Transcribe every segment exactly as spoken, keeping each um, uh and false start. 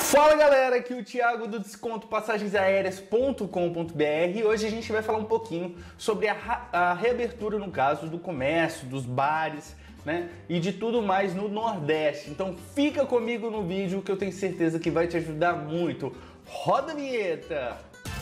Fala galera, aqui é o Thiago do desconto passagens aéreas ponto com ponto br e hoje a gente vai falar um pouquinho sobre a, a reabertura, no caso, do comércio, dos bares, né, e de tudo mais no Nordeste. Então fica comigo no vídeo que eu tenho certeza que vai te ajudar muito. Roda a vinheta!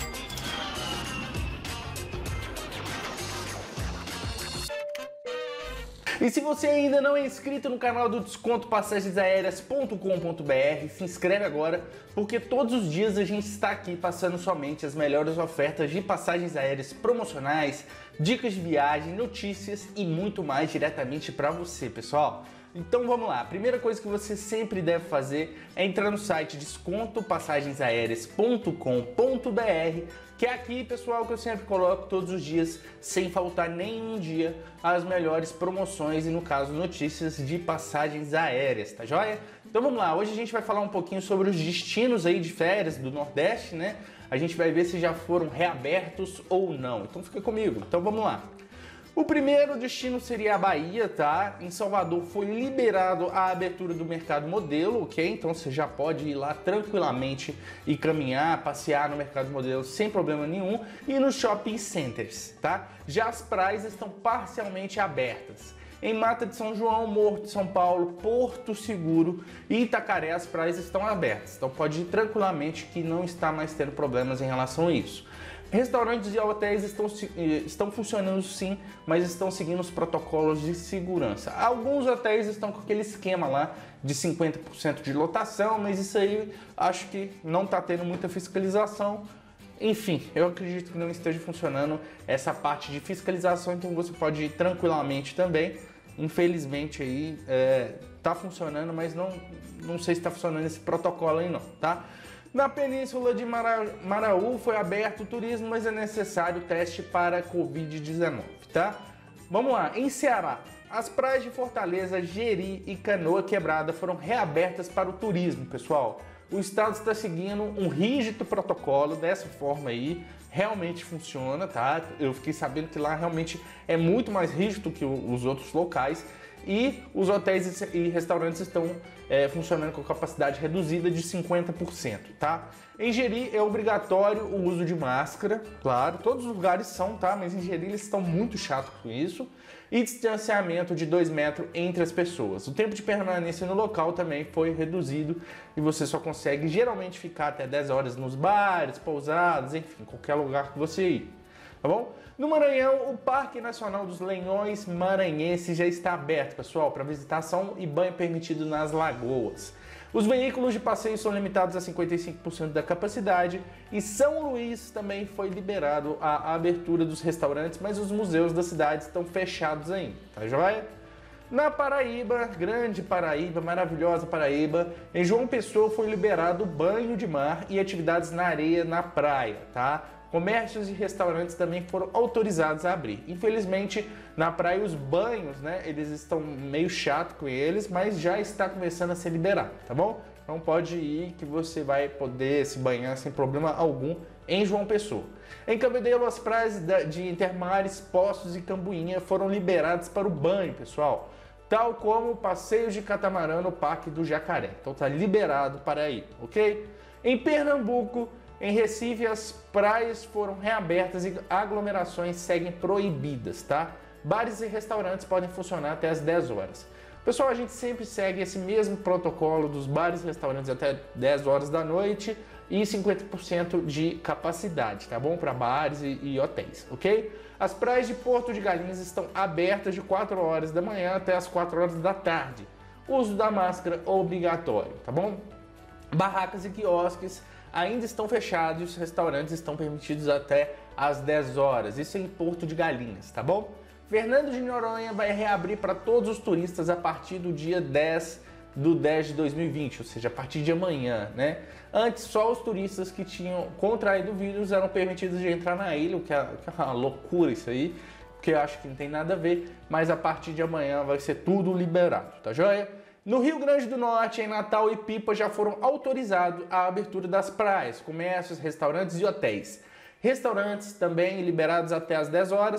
E se você ainda não é inscrito no canal do desconto passagens aéreas ponto com ponto br, se inscreve agora, porque todos os dias a gente está aqui passando somente as melhores ofertas de passagens aéreas promocionais, dicas de viagem, notícias e muito mais diretamente para você, pessoal. Então vamos lá, a primeira coisa que você sempre deve fazer é entrar no site desconto passagens aéreas ponto com ponto br, que é aqui, pessoal, que eu sempre coloco todos os dias, sem faltar nenhum dia, as melhores promoções e, no caso, notícias de passagens aéreas, tá joia? Então vamos lá, hoje a gente vai falar um pouquinho sobre os destinos aí de férias do Nordeste, né? A gente vai ver se já foram reabertos ou não, então fica comigo, então vamos lá. O primeiro destino seria a Bahia, tá? Em Salvador foi liberado a abertura do mercado modelo, ok? Então você já pode ir lá tranquilamente e caminhar, passear no mercado modelo sem problema nenhum e nos shopping centers, tá? Já as praias estão parcialmente abertas. Em Mata de São João, Morro de São Paulo, Porto Seguro e Itacaré as praias estão abertas. Então pode ir tranquilamente que não está mais tendo problemas em relação a isso. Restaurantes e hotéis estão, estão funcionando sim, mas estão seguindo os protocolos de segurança. Alguns hotéis estão com aquele esquema lá de cinquenta por cento de lotação, mas isso aí acho que não está tendo muita fiscalização. Enfim, eu acredito que não esteja funcionando essa parte de fiscalização, então você pode ir tranquilamente também. Infelizmente aí é, tá funcionando, mas não, não sei se está funcionando esse protocolo aí não, tá? Na Península de Mara, Maraú foi aberto o turismo, mas é necessário teste para covid dezenove, tá? Vamos lá, em Ceará, as praias de Fortaleza, Jeri e Canoa Quebrada foram reabertas para o turismo, pessoal. O estado está seguindo um rígido protocolo dessa forma aí, realmente funciona, tá? Eu fiquei sabendo que lá realmente é muito mais rígido que os outros locais e os hotéis e restaurantes estão é, funcionando com capacidade reduzida de cinquenta por cento, tá? Em Jeri é obrigatório o uso de máscara, claro, todos os lugares são, tá? Mas em Jeri eles estão muito chatos com isso. E distanciamento de dois metros entre as pessoas. O tempo de permanência no local também foi reduzido e você só consegue geralmente ficar até dez horas nos bares, pousadas, enfim, qualquer lugar que você ir, tá bom? No Maranhão, o Parque Nacional dos Lenhões Maranhenses já está aberto, pessoal, para visitação e banho permitido nas lagoas. Os veículos de passeio são limitados a cinquenta e cinco por cento da capacidade e São Luís também foi liberado a abertura dos restaurantes, mas os museus da cidade estão fechados ainda, tá joia? Na Paraíba, grande Paraíba, maravilhosa Paraíba, em João Pessoa foi liberado banho de mar e atividades na areia na praia, tá? Comércios e restaurantes também foram autorizados a abrir. Infelizmente, na praia os banhos, né, eles estão meio chato com eles, mas já está começando a ser liberado, tá bom? Então pode ir que você vai poder se banhar sem problema algum em João Pessoa. Em Cabedelo, as praias de Intermares, Poços e Cambuinha foram liberadas para o banho, pessoal. Tal como passeios de catamarã no Parque do Jacaré. Então tá liberado para ir, ok? Em Pernambuco, em Recife, as praias foram reabertas e aglomerações seguem proibidas, tá? Bares e restaurantes podem funcionar até as dez horas. Pessoal, a gente sempre segue esse mesmo protocolo dos bares e restaurantes até dez horas da noite e cinquenta por cento de capacidade, tá bom? Para bares e, e hotéis, ok? As praias de Porto de Galinhas estão abertas de quatro horas da manhã até as quatro horas da tarde. Uso da máscara obrigatório, tá bom? Barracas e quiosques ainda estão fechados e os restaurantes estão permitidos até às dez horas. Isso em Porto de Galinhas, tá bom? Fernando de Noronha vai reabrir para todos os turistas a partir do dia dez do dez de dois mil e vinte, ou seja, a partir de amanhã, né? Antes, só os turistas que tinham contraído o vírus eram permitidos de entrar na ilha, o que é, que é uma loucura isso aí, porque eu acho que não tem nada a ver, mas a partir de amanhã vai ser tudo liberado, tá joia? No Rio Grande do Norte, em Natal e Pipa, já foram autorizados a abertura das praias, comércios, restaurantes e hotéis. Restaurantes também liberados até as dez horas,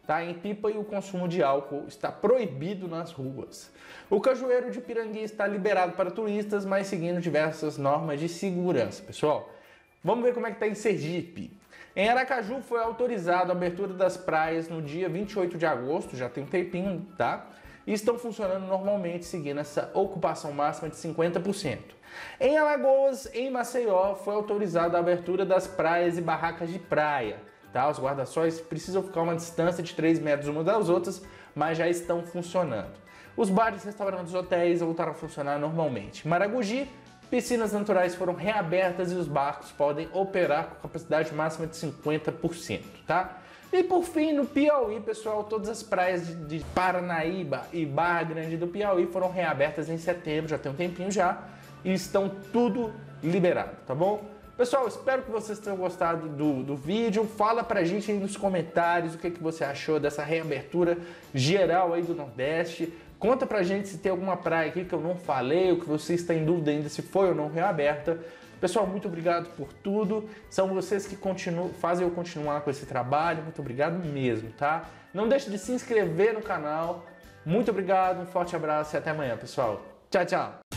tá, em pipa e o consumo de álcool está proibido nas ruas. O Cajueiro de Pirangi está liberado para turistas, mas seguindo diversas normas de segurança. Pessoal, vamos ver como é que está em Sergipe. Em Aracaju foi autorizada a abertura das praias no dia vinte e oito de agosto, já tem um tempinho, tá? E estão funcionando normalmente, seguindo essa ocupação máxima de cinquenta por cento. Em Alagoas, em Maceió, foi autorizada a abertura das praias e barracas de praia. Tá? Os guarda-sóis precisam ficar a uma distância de três metros umas das outras, mas já estão funcionando. Os bares, restaurantes e hotéis voltaram a funcionar normalmente. Maragogi, piscinas naturais foram reabertas e os barcos podem operar com capacidade máxima de cinquenta por cento. Tá? E por fim, no Piauí, pessoal, todas as praias de, de Paranaíba e Barra Grande do Piauí foram reabertas em setembro, já tem um tempinho já, e estão tudo liberado, tá bom? Pessoal, espero que vocês tenham gostado do, do vídeo. Fala pra gente aí nos comentários o que, que você achou dessa reabertura geral aí do Nordeste. Conta pra gente se tem alguma praia aqui que eu não falei, ou que você está em dúvida ainda se foi ou não reaberta. Pessoal, muito obrigado por tudo. São vocês que continuam, fazem eu continuar com esse trabalho. Muito obrigado mesmo, tá? Não deixe de se inscrever no canal. Muito obrigado, um forte abraço e até amanhã, pessoal. Tchau, tchau!